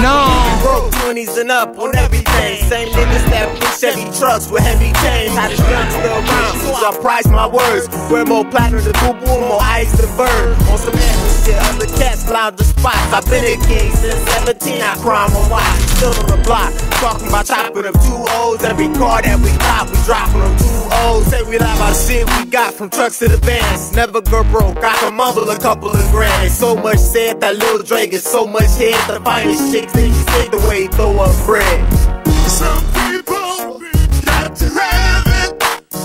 on. Broke 20s and up on everything. Same niggas that push heavy trucks with heavy chains. How the strings still around, so I price my words. Wear more platinum than boo boo, more ice than bird. On some ass shit, other cats lounge the spots. I've been a king since 17, I crime on watch. Still on the block, talking about chopping up 2 O's. Every car that we got, we dropping them 2 O's. Say we lie about shit we got from trucks to the vans. Never go broke, I can mumble a couple of grand. So much said that Lil Dre gets so much head. The finest chicks think he sick the way he throw up bread. Some people got to have it.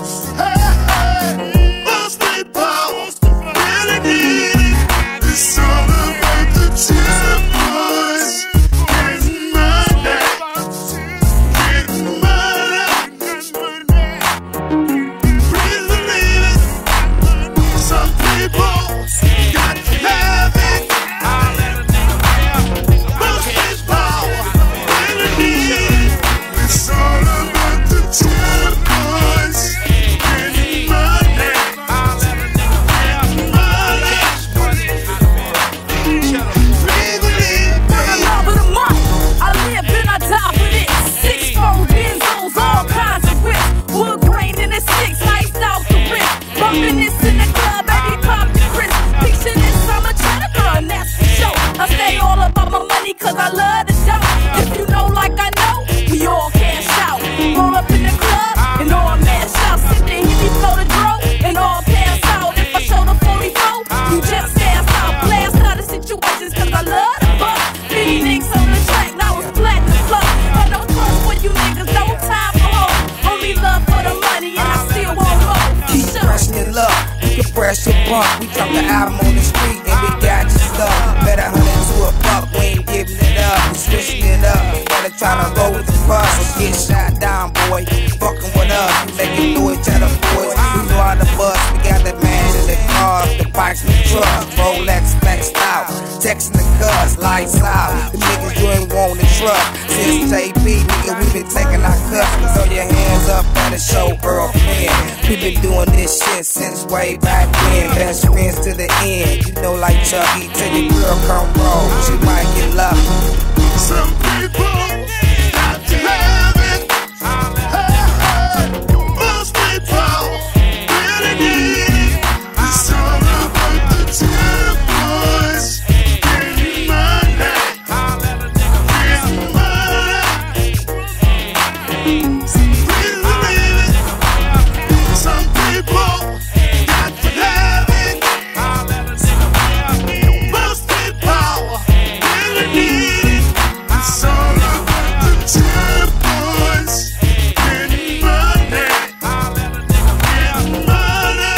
Most people really need it. It's all about the chip boys. Getting money. Getting money. Please believe it. Some people got to have it. Most people really need it. It's all about the chip boys. Getting money. Getting money. Please believe it. Love of the month, I live and I die for this. 6-4 benzos, all kinds of whips. Wood grain in the 6, iced out the wrist. Bumping this in the club, baby, pop the crisp. Picture this, I'm a cheddar girl, and that's for sure. I stay all about my money, cause I love the dough. If you know like I know, we all cash out. Roll up in the club, and all mash out. Sit there, hit me, flow the dro, and all pass out. If I show the 44, you just gas out. Blast out of situations, cause I love the bus. Big nicks on the track, now it's black to plus. But no trust for you niggas, no time for hoes. Only love for the money, and I still won't hold. Keep pressing your luck, you can press your bump. We drop the album on the street and we got your stuff. Bet 100 to a buck, we ain't giving it up. We switching it up, gotta try to roll with the bus. Get shot down, boy, fucking with us. We make it do each other, boys. We know how to bust, we got the man in the cars, the bikes and the trucks. Rolex flexed out, texting the cuz, lights out. The niggas you ain't want the truck. Since JB, nigga, we been taking our cuts. Throw your hands up at the show, girlfriend. We been doing this shit since way back then. Best friends to the end. You know, like Chucky, till your girl come roll, she might get lucky. Some people got to have it. Most people really need it. It's all about the chip boys. Getting money. Getting money. Please believe it. Some people got to have it. Most people really need it. It's all about the chip boys. Getting money. Getting money.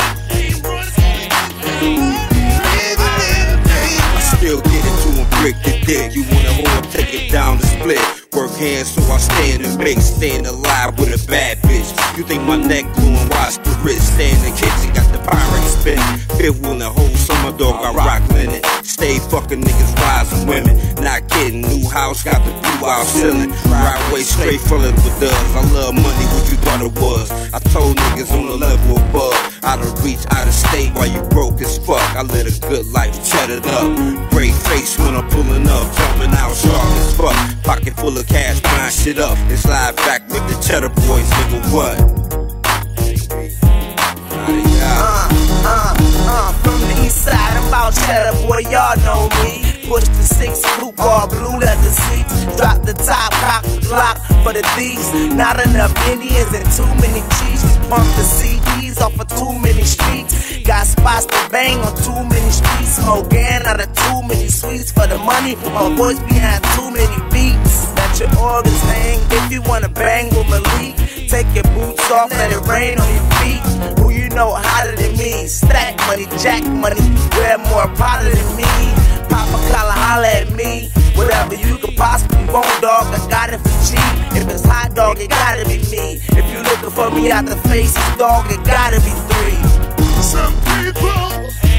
I still get it to him, brick the dick. You wanna hold, take it down the split. Work hands so I stand and make, staying alive with a bad bitch. You think my neck glue and watch the wrist? Stay in the kitchen, got the pirate spinning. Fifth wheel and whole summer dog, I rock linen. Stay fucking niggas, rising women. Not kidding, new house, got the blue out ceiling. Driveway straight full of the dubs. I love money, what you thought it was? I told niggas on the level above. Out of reach, out of state, while you broke as fuck. I live a good life, chatted up. Great face when I'm pulling up, jumping out sharp as fuck. Pocket full of cash, buying shit up. And slide back with the cheddar boys, nigga, what? From the east side, I'm about cheddar, boy, y'all know me. Push the 6 coupe, all blue leather seats. Drop the top, cock the Glock for the thieves. Not enough Indians and too many cheese. Pump the CDs off of too many streets. Got spots to bang on too many streets. Smoking out of too many sweets for the money. My voice behind too many beats. Let your organs hang if you wanna bang with Malik. Take your boots off, let it rain on your feet. Who you know hotter than me? Stack money, jack money, wear more powder than me. Pop a collar, holla at me. Whatever you could possibly want, dog, I got it for cheap. If it's hot, dog, it gotta be me. If you looking for me out the faces, dog, it gotta be 3. Some people